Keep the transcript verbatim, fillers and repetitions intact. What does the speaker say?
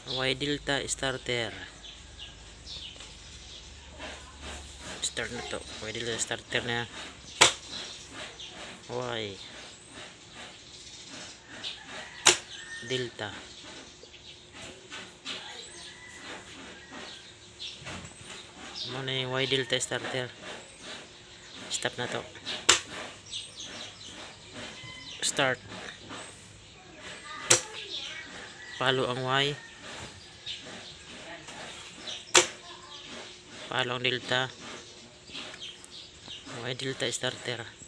Y delta starter. Start na to. Y delta starter na. Y delta. Muna yung Y delta starter. Stop na to. Start. Follow ang Y. Follow ang delta. Y delta starter.